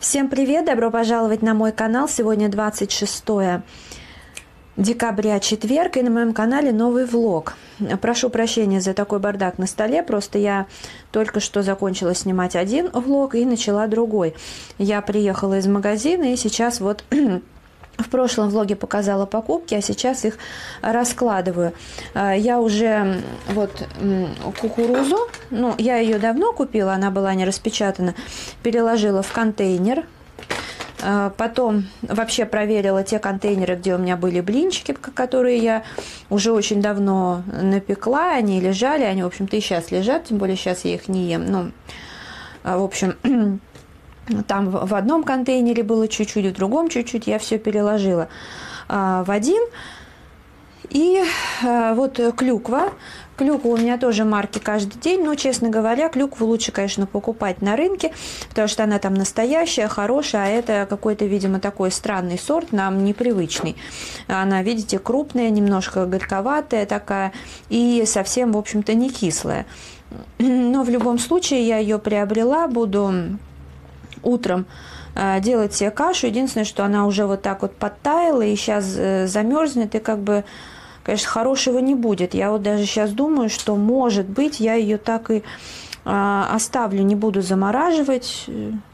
Всем привет! Добро пожаловать на мой канал. Сегодня 26 декабря, четверг, и на моем канале новый влог. Прошу прощения за такой бардак на столе, просто я только что закончила снимать один влог и начала другой. Я приехала из магазина и сейчас вот... В прошлом влоге показала покупки, а сейчас их раскладываю. Я уже вот кукурузу, я ее давно купила, она была не распечатана, переложила в контейнер. Потом вообще проверила те контейнеры, где у меня были блинчики, которые я уже очень давно напекла. Они лежали, они, в общем-то, и сейчас лежат, тем более сейчас я их не ем. В общем... Там в одном контейнере было чуть-чуть, в другом чуть-чуть. Я все переложила в один. И вот клюква. Клюква у меня тоже марки каждый день. Но, честно говоря, клюкву лучше, конечно, покупать на рынке, потому что она там настоящая, хорошая. А это какой-то, видимо, такой странный сорт, нам непривычный. Она, видите, крупная, немножко горьковатая такая. И совсем, в общем-то, не кислая. Но в любом случае я ее приобрела. Буду... утром делать себе кашу. Единственное, что она уже вот так вот подтаяла и сейчас замерзнет, и как бы, конечно, хорошего не будет. Я вот даже сейчас думаю, что, может быть, я ее так и оставлю, не буду замораживать.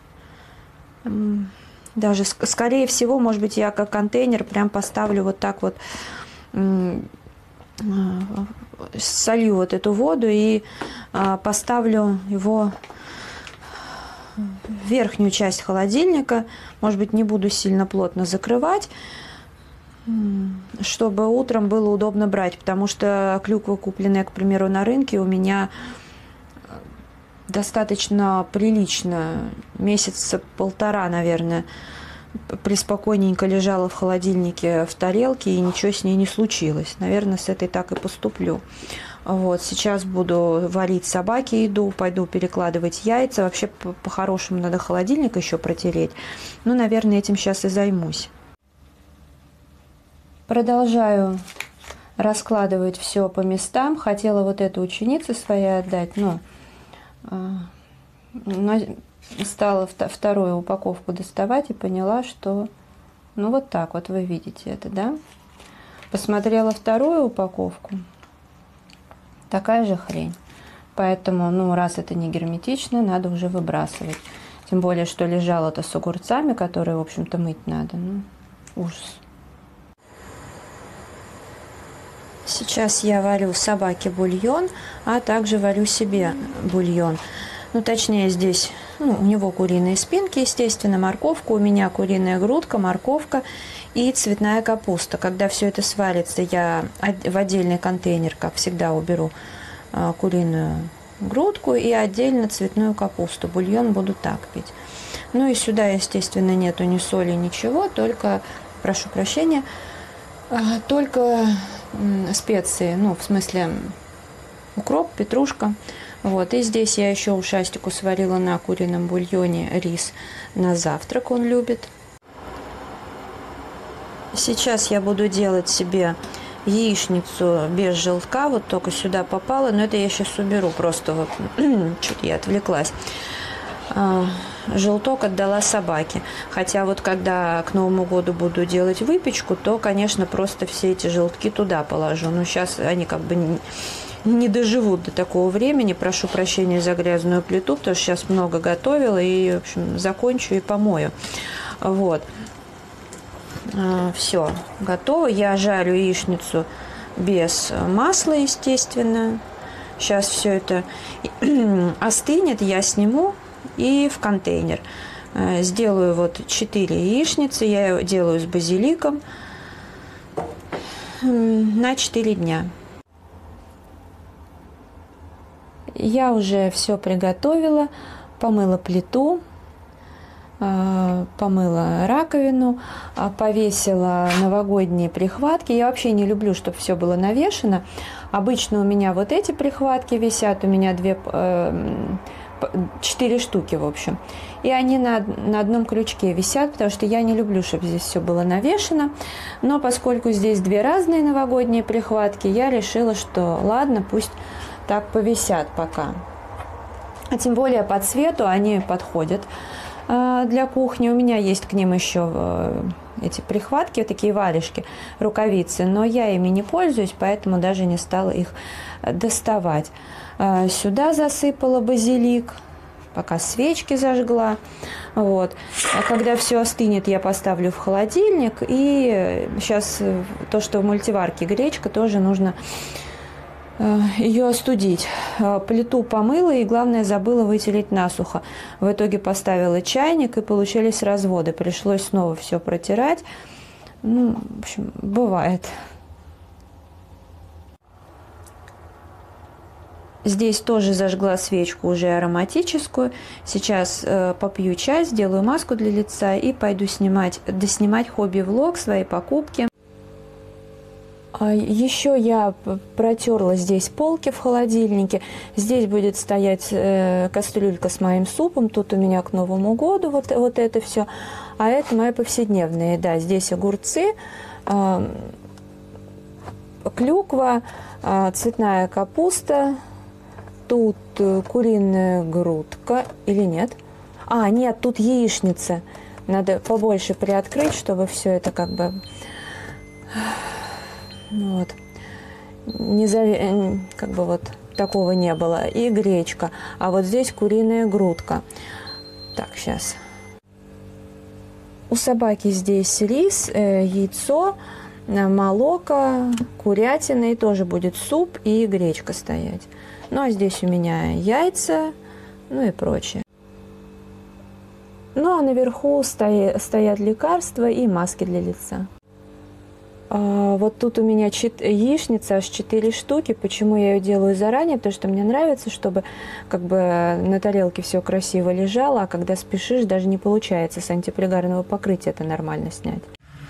Даже, скорее всего, может быть, я как контейнер прям поставлю вот так вот, солью вот эту воду и поставлю его в верхнюю часть холодильника. Может быть, не буду сильно плотно закрывать, чтобы утром было удобно брать, потому что клюква, купленная, к примеру, на рынке, у меня достаточно прилично, месяца полтора, наверное, преспокойненько лежала в холодильнике в тарелке, и ничего с ней не случилось. Наверное, с этой так и поступлю. Вот, сейчас буду варить собаке еду, пойду перекладывать яйца. Вообще, по-хорошему, надо холодильник еще протереть. Наверное, этим сейчас и займусь. Продолжаю раскладывать все по местам. Хотела вот эту ученице своей отдать, но стала вторую упаковку доставать и поняла, что... вот так вот вы видите это, да? Посмотрела вторую упаковку. Такая же хрень. Поэтому, раз это не герметично, надо уже выбрасывать. Тем более, что лежало-то с огурцами, которые, в общем-то, мыть надо. Ужас. Сейчас я варю собаке бульон, а также варю себе бульон. Точнее, здесь, у него куриные спинки, естественно, морковка, у меня куриная грудка, морковка и цветная капуста. Когда все это сварится, я в отдельный контейнер, как всегда, уберу куриную грудку и отдельно цветную капусту. Бульон буду так пить. И сюда, естественно, нету ни соли, ничего, только, прошу прощения, только специи, в смысле укроп, петрушка. Вот, и здесь я еще ушастику сварила на курином бульоне рис на завтрак, он любит. Сейчас я буду делать себе яичницу без желтка, вот только сюда попала, но это я сейчас уберу, просто вот, чуть я отвлеклась. Желток отдала собаке. Хотя вот когда к Новому году буду делать выпечку, то, конечно, просто все эти желтки туда положу. Сейчас они как бы не доживут до такого времени. Прошу прощения за грязную плиту, потому что сейчас много готовила и, в общем, закончу и помою. Вот. Все, готово. Я жарю яичницу без масла, естественно. Сейчас все это остынет, я сниму и в контейнер. Сделаю вот 4 яичницы. Я делаю с базиликом на 4 дня. Я уже все приготовила, помыла плиту, помыла раковину, повесила новогодние прихватки. Я вообще не люблю, чтобы все было навешено. Обычно у меня вот эти прихватки висят, у меня 4 штуки, в общем. И они на одном крючке висят, потому что я не люблю, чтобы здесь все было навешено. Но поскольку здесь 2 разные новогодние прихватки, я решила, что ладно, пусть так повисят пока. А тем более по цвету они подходят. для кухни. У меня есть к ним еще эти прихватки, такие варежки, рукавицы, но я ими не пользуюсь, поэтому даже не стала их доставать. Сюда засыпала базилик, пока свечки зажгла. Вот. А когда все остынет, я поставлю в холодильник. И сейчас то, что в мультиварке гречка, тоже нужно ее остудить. Плиту помыла и, главное, забыла вытереть насухо. В итоге поставила чайник и получились разводы. Пришлось снова все протирать. Ну, в общем, бывает. Здесь тоже зажгла свечку уже ароматическую. Сейчас попью чай, сделаю маску для лица и пойду доснимать хобби-влог, свои покупки. Еще я протерла здесь полки в холодильнике. Здесь будет стоять кастрюлька с моим супом. Тут у меня к Новому году вот это все. А это моя повседневная еда. Здесь огурцы, клюква, цветная капуста. Тут куриная грудка или нет? Нет, тут яичница. Надо побольше приоткрыть, чтобы все это как бы... Вот. Как бы вот такого не было. И гречка. А вот здесь куриная грудка. Так, сейчас. У собаки здесь рис, яйцо, молоко, курятина. И тоже будет суп и гречка стоять. Ну, а здесь у меня яйца, ну и прочее. Ну, а наверху стоят лекарства и маски для лица. Вот тут у меня яичница, аж 4 штуки. Почему я ее делаю заранее? Потому что мне нравится, чтобы как бы на тарелке все красиво лежало, а когда спешишь, даже не получается с антипригарного покрытия это нормально снять.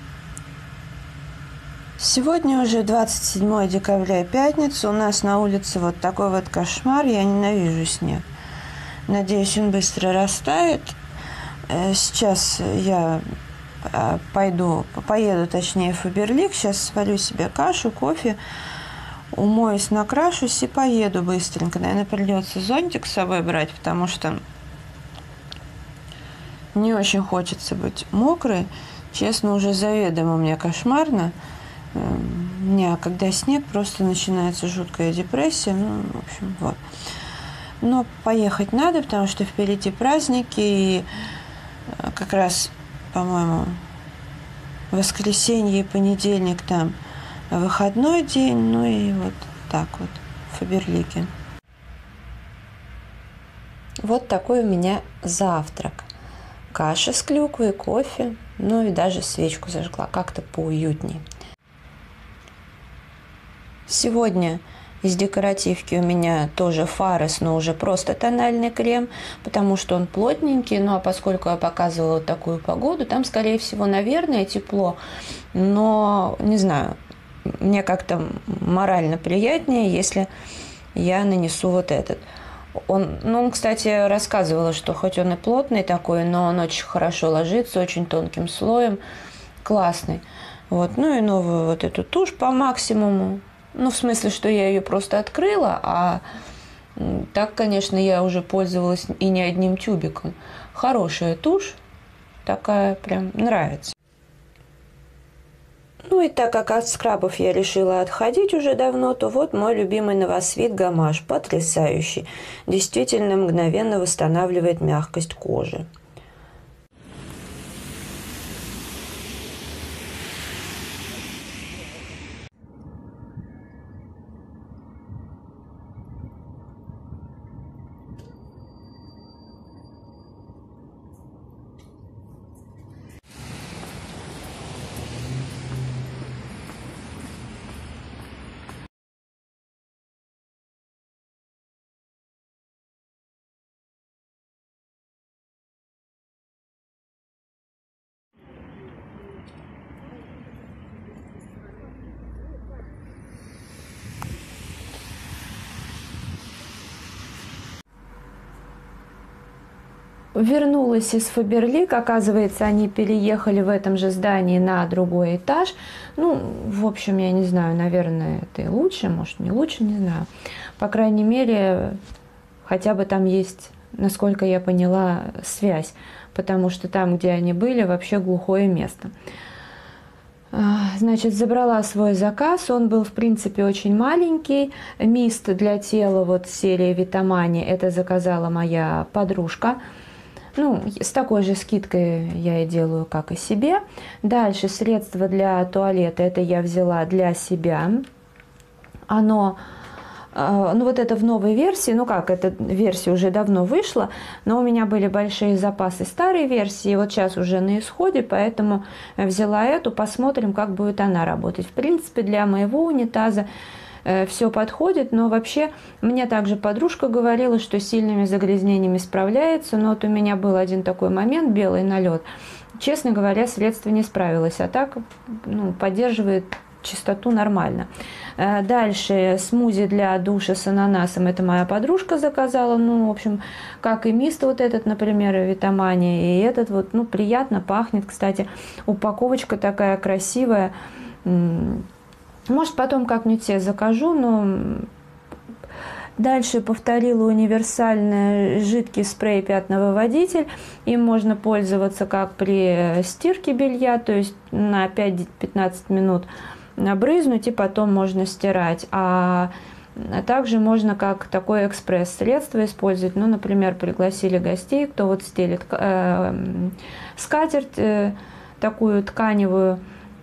Сегодня уже 27 декабря, пятница. У нас на улице вот такой вот кошмар. Я ненавижу снег. Надеюсь, он быстро растает. Сейчас я поеду точнее в Фаберлик. Сейчас сварю себе кашу, кофе, умоюсь, накрашусь и поеду быстренько. Наверное, придется зонтик с собой брать, потому что не очень хочется быть мокрой. Честно, уже заведомо мне кошмарно. Когда снег, просто начинается жуткая депрессия. Ну, в общем, вот. Но поехать надо, потому что впереди праздники. И как раз, по-моему, воскресенье и понедельник там выходной день. Ну и вот так вот в Фаберлике. Вот такой у меня завтрак. Каша с клюквой, кофе. Ну и даже свечку зажгла. Как-то поуютнее. Сегодня из декоративки у меня тоже Фарес, но уже просто тональный крем, потому что он плотненький. Ну а поскольку я показывала такую погоду, там, скорее всего, наверное, тепло. Но, не знаю, мне как-то морально приятнее, если я нанесу вот этот. Он, кстати, рассказывала, что хоть он и плотный такой, но он очень хорошо ложится, очень тонким слоем. Классный. Вот. Ну и новую вот эту тушь по максимуму. Ну, в смысле, что я ее просто открыла, а так, конечно, я уже пользовалась и не одним тюбиком. Хорошая тушь, такая прям нравится. Ну и так как от скрабов я решила отходить уже давно, то вот мой любимый Новосвит Гамаш, потрясающий. Действительно мгновенно восстанавливает мягкость кожи. Вернулась из Фаберлик, оказывается, они переехали в этом же здании на другой этаж. Ну, в общем, я не знаю, наверное, это и лучше, может, не лучше, не знаю. По крайней мере, хотя бы там есть насколько я поняла, связь, потому что там, где они были, вообще глухое место. Значит, забрала свой заказ, он был, в принципе, очень маленький. Мист для тела, вот серии Витамани, это заказала моя подружка. Ну, с такой же скидкой я и делаю, как и себе. Дальше средство для туалета, это я взяла для себя. Оно, ну вот это в новой версии, ну как, эта версия уже давно вышла, но у меня были большие запасы старой версии, вот сейчас уже на исходе, поэтому взяла эту, посмотрим, как будет она работать. В принципе, для моего унитаза все подходит, но вообще мне также подружка говорила, что с сильными загрязнениями справляется, но вот у меня был один такой момент, белый налет. Честно говоря, средство не справилось, а так ну, поддерживает чистоту нормально. Дальше смузи для душа с ананасом, это моя подружка заказала, ну, в общем, как и мист вот этот, например, Витамани, и этот вот, ну, приятно пахнет, кстати, упаковочка такая красивая. Может, потом как-нибудь себе закажу, но дальше повторила универсальный жидкий спрей пятновыводитель. Им можно пользоваться как при стирке белья, то есть на 5-15 минут набрызнуть и потом можно стирать. А также можно как такое экспресс-средство использовать. Ну, например, пригласили гостей, кто вот стелит скатерть такую тканевую.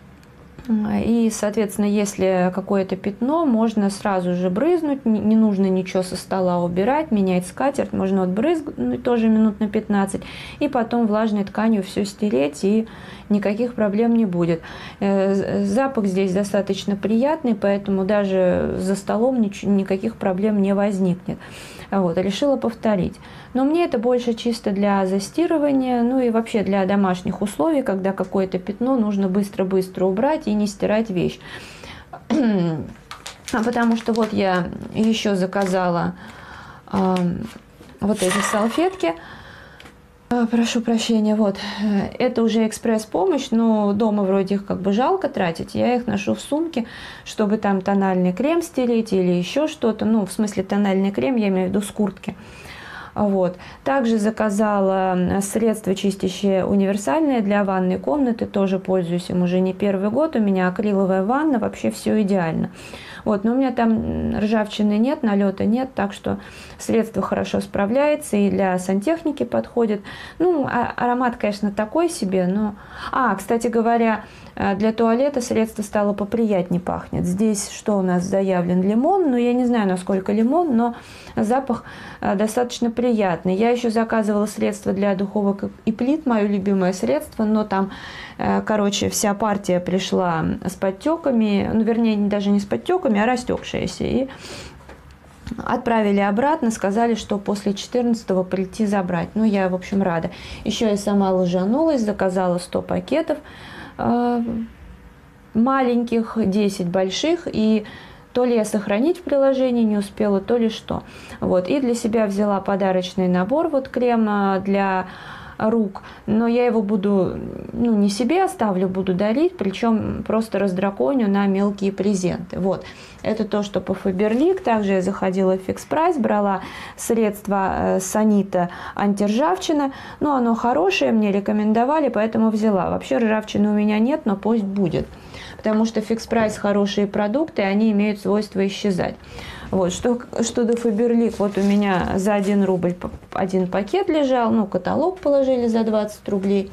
И, соответственно, если какое-то пятно, можно сразу же брызнуть, не нужно ничего со стола убирать, менять скатерть, можно отбрызнуть тоже минут на 15, и потом влажной тканью все стереть, и никаких проблем не будет. Запах здесь достаточно приятный, поэтому даже за столом никаких проблем не возникнет. Вот, решила повторить. Но мне это больше чисто для застирывания, ну и вообще для домашних условий, когда какое-то пятно нужно быстро-быстро убрать и не стирать вещь. Потому что вот я еще заказала вот эти салфетки. Прошу прощения, вот, это уже экспресс-помощь, но дома вроде их как бы жалко тратить, я их ношу в сумке, чтобы там тональный крем стереть или еще что-то, ну, в смысле тональный крем, я имею в виду с куртки. Вот. Также заказала средство чистящее универсальное для ванной комнаты, тоже пользуюсь им уже не первый год, у меня акриловая ванна, вообще все идеально. Вот, но у меня там ржавчины нет, налета нет, так что средство хорошо справляется и для сантехники подходит. Ну, аромат, конечно, такой себе, но... кстати говоря, для туалета средство стало поприятнее пахнет. Здесь что у нас заявлен? Лимон, но я не знаю, насколько лимон, но запах достаточно приятный. Я еще заказывала средство для духовок и плит, мое любимое средство, но там, короче, вся партия пришла с подтеками, ну, вернее, даже не с подтеками, а растекшаяся. И отправили обратно, сказали, что после 14-го прийти забрать. Ну, я, в общем, рада. Еще я сама лажанулась, заказала 100 пакетов маленьких, 10 больших, и то ли я сохранить в приложении не успела, то ли что. Вот. И для себя взяла подарочный набор, вот крем для рук, но я его буду, ну, не себе оставлю, буду дарить, причем просто раздраконю на мелкие презенты. Вот. Это то, что по Faberlic. Также я заходила в Fix Price, брала средство Санита антиржавчина. Ну, оно хорошее, мне рекомендовали, поэтому взяла. Вообще ржавчины у меня нет, но пусть будет. Потому что Fix Price хорошие продукты, они имеют свойство исчезать. Вот, что до Faberlic, вот у меня за 1 рубль один пакет лежал, ну, каталог положили за 20 рублей.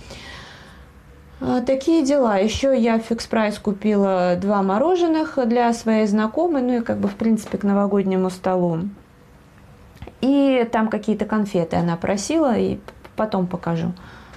Такие дела. Еще я в Fix Price купила 2 мороженых для своей знакомой, ну и как бы в принципе к новогоднему столу. И там какие-то конфеты она просила, и потом покажу.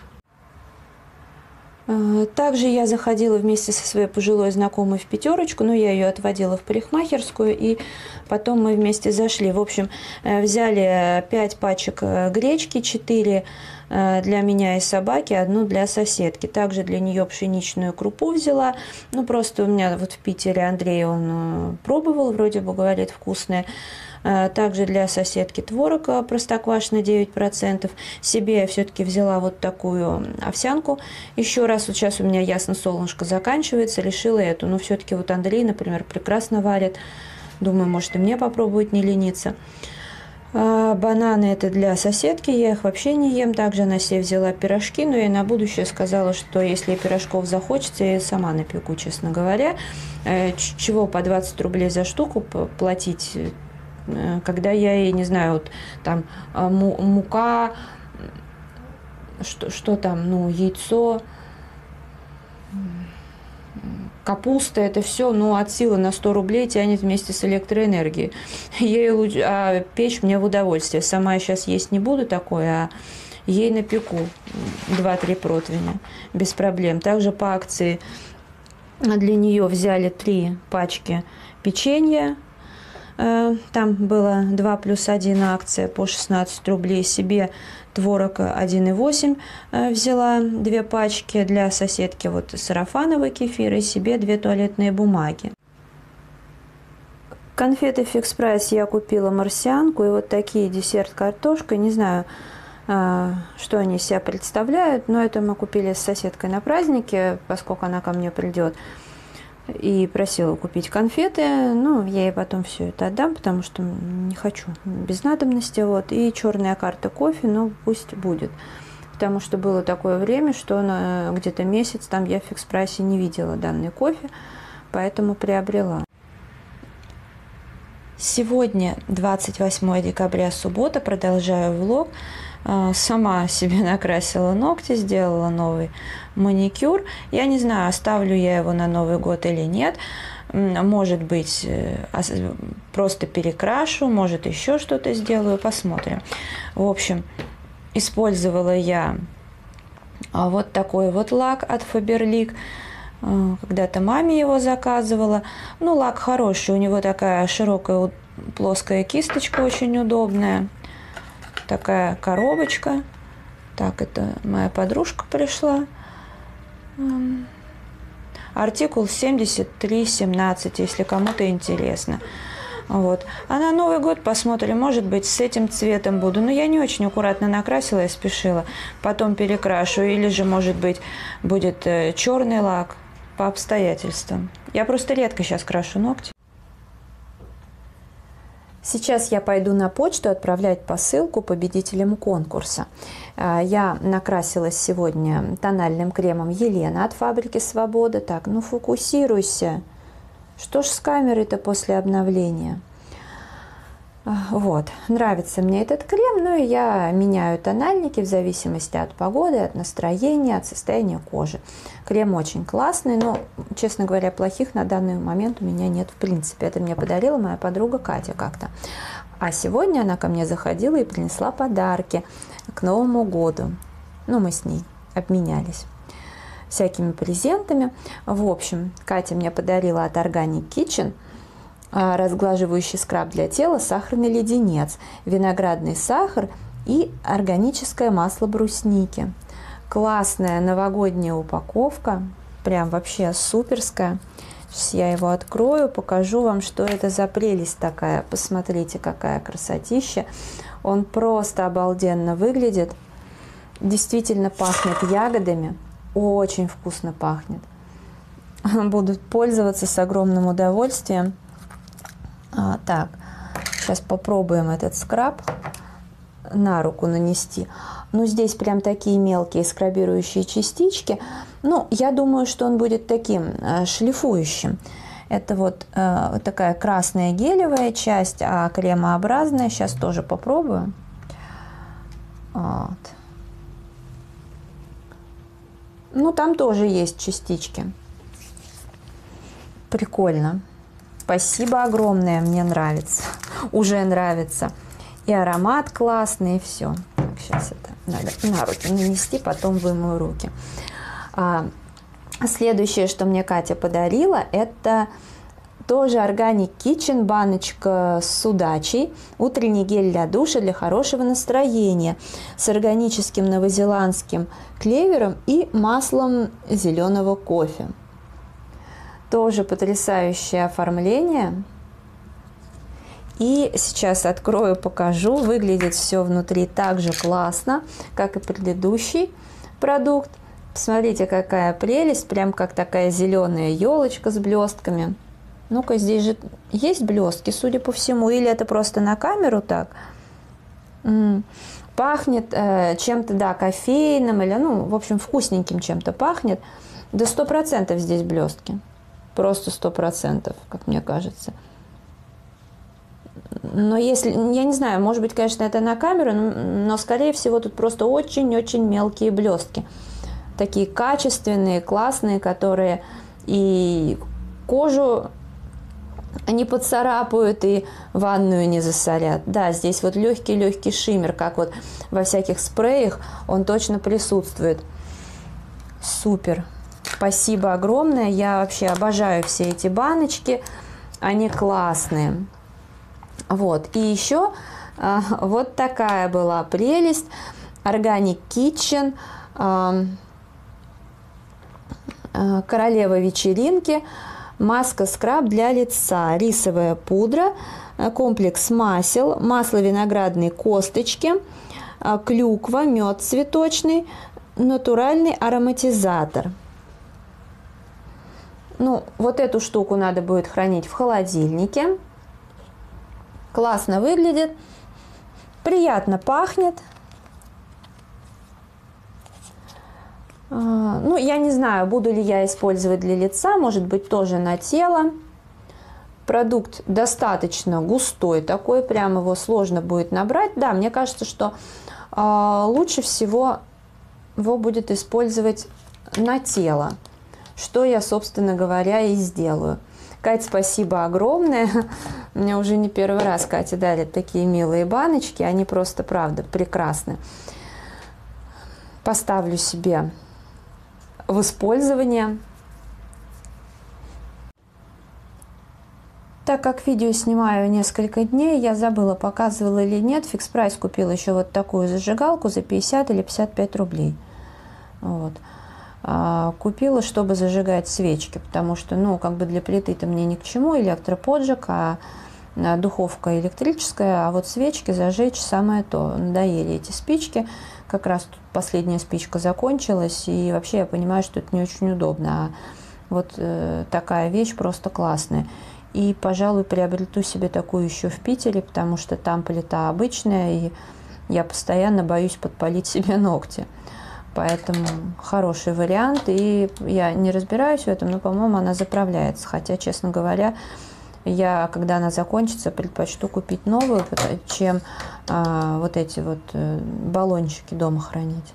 Также я заходила вместе со своей пожилой знакомой в пятерочку, но я ее отводила в парикмахерскую, и потом мы вместе зашли. В общем, взяли 5 пачек гречки, 4 для меня и собаки, 1 для соседки. Также для нее пшеничную крупу взяла. Ну, просто у меня вот в Питере Андрей, он пробовал, вроде бы говорит, вкусная. Также для соседки творог простоквашино 9%. Себе я все-таки взяла вот такую овсянку. Еще раз, вот сейчас у меня ясно солнышко заканчивается, решила эту. Но все-таки вот Андрей, например, прекрасно варит. Думаю, может и мне попробовать не лениться. Бананы это для соседки, я их вообще не ем. Также она себе взяла пирожки, но я на будущее сказала, что если ей пирожков захочется, я сама напеку, честно говоря. Чего по 20 рублей за штуку платить, когда я ей, не знаю, вот там мука, что там, ну, яйцо, капуста, это все, ну, от силы на 100 рублей тянет вместе с электроэнергией. Ей лучше, а печь мне в удовольствие. Сама я сейчас есть не буду такое, а ей напеку 2-3 противня без проблем. Также по акции для нее взяли 3 пачки печенья. Там было 2+1 акция по 16 рублей. Себе творог 1,8 взяла 2 пачки, для соседки вот сарафановый кефир и себе 2 туалетные бумаги. Конфеты Фикс Прайс я купила марсианку и вот такие десерт картошка. Не знаю, что они из себя представляют, но это мы купили с соседкой на празднике, поскольку она ко мне придет. И просила купить конфеты, ну, я ей потом все это отдам, потому что не хочу без надобности, вот, и черная карта кофе, ну, пусть будет, потому что было такое время, что где-то месяц там я в Фикс Прайсе не видела данный кофе, поэтому приобрела. Сегодня 28 декабря, суббота, продолжаю влог. Сама себе накрасила ногти, сделала новый маникюр. Я не знаю, оставлю я его на Новый год или нет. Может быть, просто перекрашу, может, еще что-то сделаю, посмотрим. В общем, использовала я вот такой вот лак от Faberlic. Когда-то маме его заказывала. Ну, лак хороший, у него такая широкая плоская кисточка, очень удобная. Такая коробочка. Так, это моя подружка пришла. Артикул 7317, если кому-то интересно. Вот. А на Новый год посмотрим, может быть, с этим цветом буду. Но я не очень аккуратно накрасила, я спешила. Потом перекрашу. Или же, может быть, будет черный лак по обстоятельствам. Я просто редко сейчас крашу ногти. Сейчас я пойду на почту отправлять посылку победителям конкурса. Я накрасилась сегодня тональным кремом Елена от фабрики Свобода. Так, ну фокусируйся. Что ж с камерой-то после обновления? Вот, нравится мне этот крем, но я меняю тональники в зависимости от погоды, от настроения, от состояния кожи. Крем очень классный, но, честно говоря, плохих на данный момент у меня нет в принципе. Это мне подарила моя подруга Катя как-то. А сегодня она ко мне заходила и принесла подарки к Новому году. Ну, мы с ней обменялись всякими презентами. В общем, Катя мне подарила от Organic Kitchen разглаживающий скраб для тела, сахарный леденец, виноградный сахар и органическое масло брусники. Классная новогодняя упаковка, прям вообще суперская. Сейчас я его открою, покажу вам, что это за прелесть такая. Посмотрите, какая красотища. Он просто обалденно выглядит. Действительно пахнет ягодами. Очень вкусно пахнет. Буду пользоваться с огромным удовольствием. Так, сейчас попробуем этот скраб на руку нанести. Ну, здесь прям такие мелкие скрабирующие частички. Ну, я думаю, что он будет таким шлифующим. Это вот такая красная гелевая часть, а кремообразная. Сейчас тоже попробую. Вот. Ну, там тоже есть частички. Прикольно. Спасибо огромное, мне нравится. Уже нравится. И аромат классный, и все. Так, сейчас это надо на руки нанести, потом вымою руки. Следующее, что мне Катя подарила, это тоже Organic Kitchen, баночка с удачей. Утренний гель для душа для хорошего настроения с органическим новозеландским клевером и маслом зеленого кофе. Тоже потрясающее оформление. И сейчас открою, покажу. Выглядит все внутри так же классно, как и предыдущий продукт. Посмотрите, какая прелесть. Прям как такая зеленая елочка с блестками. Ну-ка, здесь же есть блестки, судя по всему. Или это просто на камеру так. Пахнет чем-то, да, кофейным или, ну, в общем, вкусненьким чем-то пахнет. Да 100% здесь блестки. Просто 100%, как мне кажется. Но если, я не знаю, может быть, конечно, это на камеру, но скорее всего тут просто очень-очень мелкие блестки. Такие качественные, классные, которые и кожу не поцарапают, и ванную не засорят. Да, здесь вот легкий-легкий шиммер, как вот во всяких спреях, он точно присутствует. Супер. Спасибо огромное. Я вообще обожаю все эти баночки. Они классные. Вот. И еще вот такая была прелесть. Organic Kitchen. Королева вечеринки. Маска-скраб для лица. Рисовая пудра. Комплекс масел. Масло виноградной косточки. Клюква. Мед цветочный. Натуральный ароматизатор. Ну, вот эту штуку надо будет хранить в холодильнике. Классно выглядит. Приятно пахнет. Ну, я не знаю, буду ли я использовать для лица. Может быть, тоже на тело. Продукт достаточно густой такой. Прям его сложно будет набрать. Да, мне кажется, что лучше всего его будет использовать на тело. Что я, собственно говоря, и сделаю. Кать, спасибо огромное. Мне уже не первый раз Катя дарит такие милые баночки. Они просто, правда, прекрасны. Поставлю себе в использование. Так как видео снимаю несколько дней, я забыла, показывала или нет. Фикс прайс купила еще вот такую зажигалку за 50 или 55 рублей. Вот. Купила, чтобы зажигать свечки, потому что, ну, как бы для плиты-то мне ни к чему, электроподжиг, а духовка электрическая, а вот свечки зажечь самое то. Надоели эти спички, как раз тут последняя спичка закончилась, и вообще я понимаю, что это не очень удобно, а вот такая вещь просто классная. И, пожалуй, приобрету себе такую еще в Питере, потому что там плита обычная, и я постоянно боюсь подпалить себе ногти. Поэтому хороший вариант, и я не разбираюсь в этом, но, по-моему, она заправляется. Хотя, честно говоря, я, когда она закончится, предпочту купить новую, чем вот эти вот баллончики дома хранить.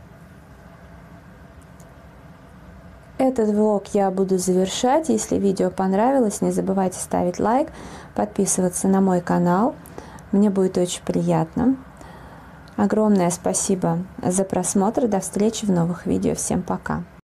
Этот влог я буду завершать. Если видео понравилось, не забывайте ставить лайк, подписываться на мой канал. Мне будет очень приятно. Огромное спасибо за просмотр. До встречи в новых видео. Всем пока.